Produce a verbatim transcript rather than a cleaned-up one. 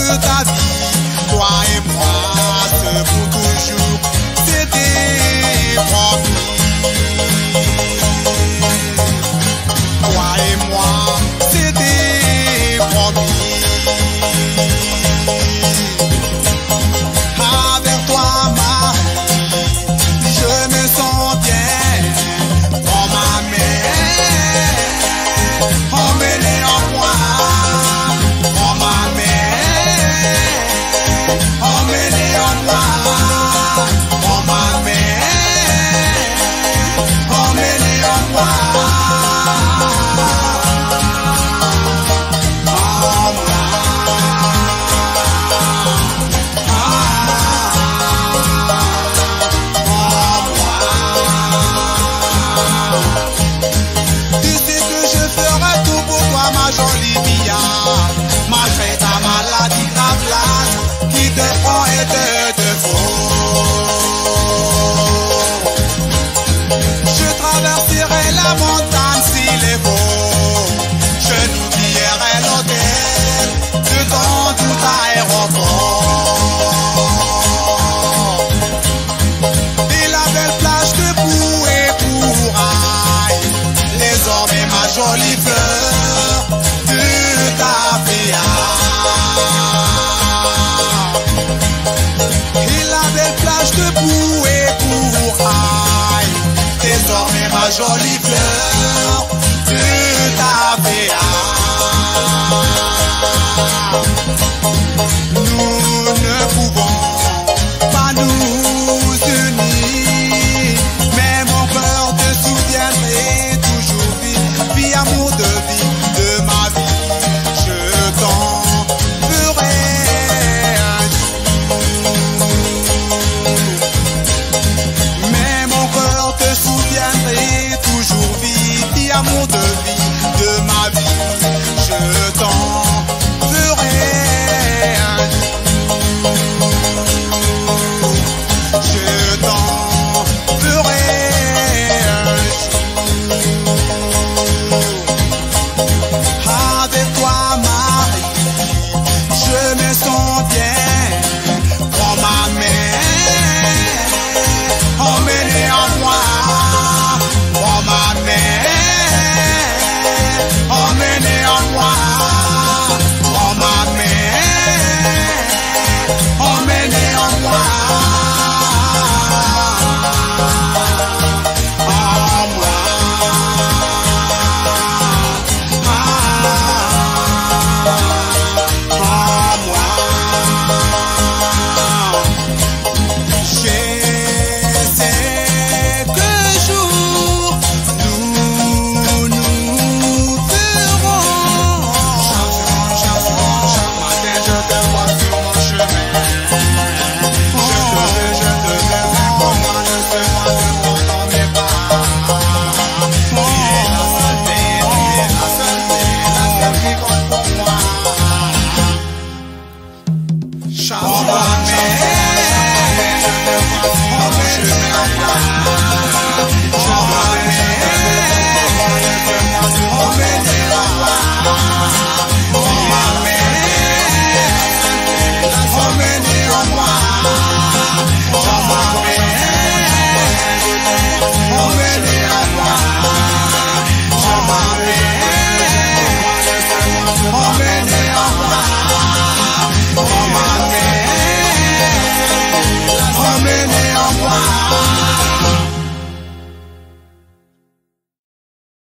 de ta vie, toi et moi, c'est pour toujours, c'était promis. Toi et moi, c'était promis. Avec toi, Marie, je me sens bien. Prends ma main, emmène-les en moi. Prends ma main, emmène-les en moi. Prends ma main, emmène-les en moi. Ma jolie Mia, malgré ta maladie grave qui te prend et te, te faut. Je traverserai la montagne s'il est beau. Je n'oublierai l'hôtel de ton tout aéroport. Et la belle plage de boue et courail. Désormais ma jolie fleur de ta P A. Et la belle plage de boue et courail. Désormais ma jolie fleur de ta P A. Nous ne pouvons pas nous unir, mais mon cœur te soutiendrait toujours vie, vie amour de vie, de ma vie, je t'en ferai un jour. Mais mon cœur te soutiendrait toujours vie, vie amour de vie, de ma vie, je t'en ferai un jour. Je t'en ferai un jour. Avec toi, Marie, je me sens bien. Prends ma main, emmène-les en moi. Prends ma main, emmène-les en moi. Prends ma main, emmène-les en moi. Prends ma main,